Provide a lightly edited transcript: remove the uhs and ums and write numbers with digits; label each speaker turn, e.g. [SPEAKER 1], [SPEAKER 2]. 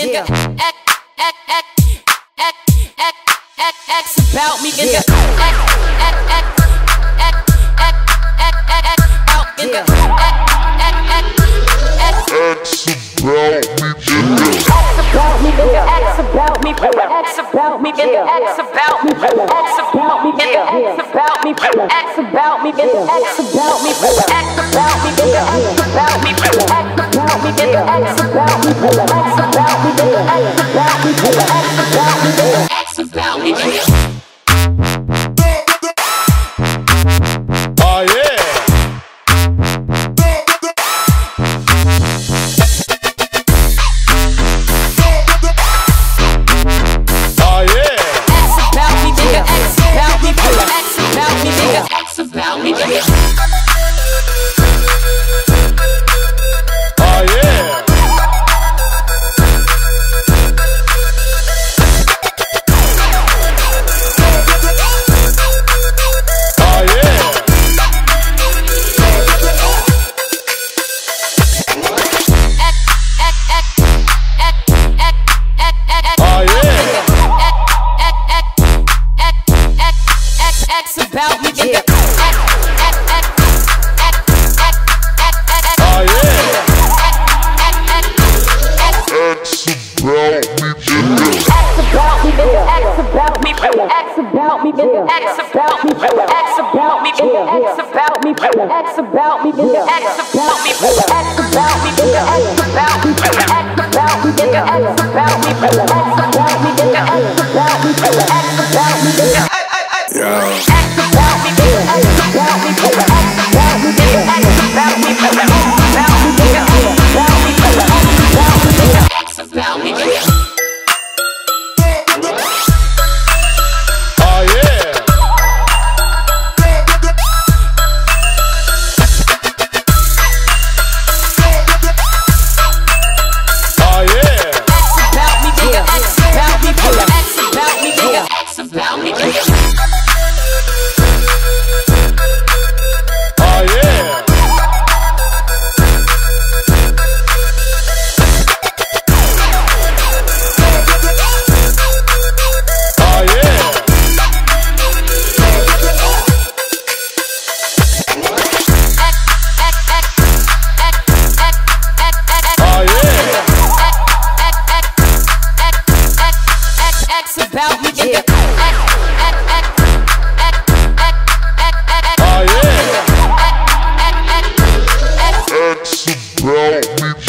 [SPEAKER 1] nigga. X about me, nigga. X about me, nigga. X about me, X about me, nigga. X about me, X about me, nigga. X about me, X about me, nigga. X about me, X about me, nigga. X about me, X about me, nigga. X about me, X about me, nigga. X about me, X about me, nigga.
[SPEAKER 2] Oh yeah.
[SPEAKER 1] About me, nigga.
[SPEAKER 2] Oh yeah. Oh yeah. Oh yeah.
[SPEAKER 1] X about me, nigga. X about me, nigga. X about me, X about me, nigga. X about me, X about me, nigga. X about me, X about me, nigga. X about me, X about me, nigga. X about me, X about me, nigga. X about me, X about me, nigga. X about me, nigga. X about me, X about me, nigga. X about me, X about me, nigga. X about me, nigga. About me, nigga.
[SPEAKER 2] Oh yeah. Oh yeah. Oh yeah.
[SPEAKER 1] X about me, nigga.
[SPEAKER 2] Oh yeah. X about me.